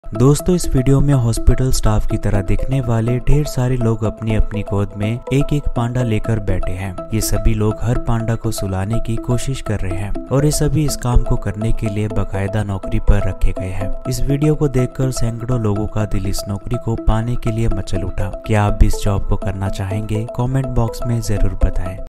दोस्तों, इस वीडियो में हॉस्पिटल स्टाफ की तरह दिखने वाले ढेर सारे लोग अपनी अपनी गोद में एक एक पांडा लेकर बैठे हैं। ये सभी लोग हर पांडा को सुलाने की कोशिश कर रहे हैं और ये सभी इस काम को करने के लिए बाकायदा नौकरी पर रखे गए हैं। इस वीडियो को देखकर सैकड़ों लोगों का दिल इस नौकरी को पाने के लिए मचल उठा। क्या आप भी इस जॉब को करना चाहेंगे? कमेंट बॉक्स में जरूर बताएं।